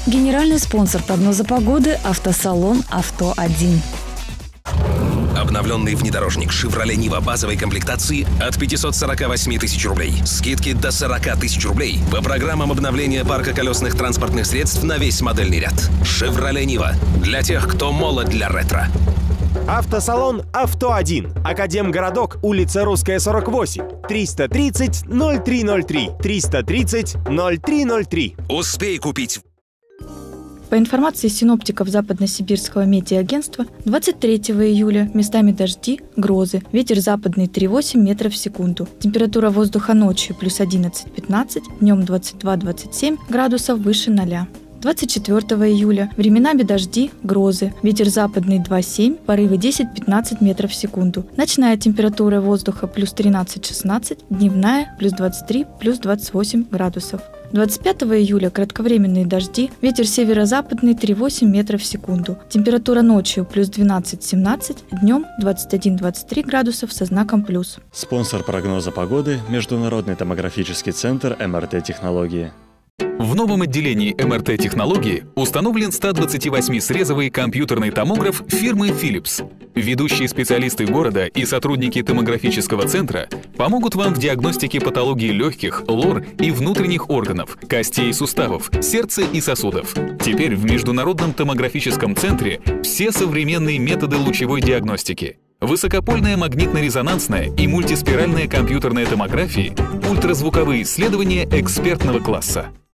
Генеральный спонсор прогноза погоды – автосалон «Авто-1». Обновленный внедорожник Chevrolet Niva базовой комплектации от 548 тысяч рублей. Скидки до 40 тысяч рублей по программам обновления парка колесных транспортных средств на весь модельный ряд. Chevrolet Niva для тех, кто молод для ретро. Автосалон «Авто-1». Академгородок, улица Русская, 48. 330-0303. 330-0303. Успей купить. По информации синоптиков Западно-Сибирского метеоагентства, 23 июля местами дожди, грозы, ветер западный 3,8 метров в секунду. Температура воздуха ночью плюс 11-15, днем 22-27 градусов выше 0. 24 июля временами дожди, грозы, ветер западный 2,7, порывы 10-15 метров в секунду. Ночная температура воздуха плюс 13-16, дневная плюс 23, плюс 28 градусов. 25 июля кратковременные дожди, ветер северо-западный 3,8 метров в секунду. Температура ночью плюс 12-17, днем 21-23 градусов со знаком плюс. Спонсор прогноза погоды – Международный томографический центр МРТ-технологии. В новом отделении МРТ-технологии установлен 128-срезовый компьютерный томограф фирмы Philips. Ведущие специалисты города и сотрудники томографического центра помогут вам в диагностике патологии легких, лор и внутренних органов, костей и суставов, сердца и сосудов. Теперь в Международном томографическом центре все современные методы лучевой диагностики. Высокопольная магнитно-резонансная и мультиспиральная компьютерная томографии, ультразвуковые исследования экспертного класса.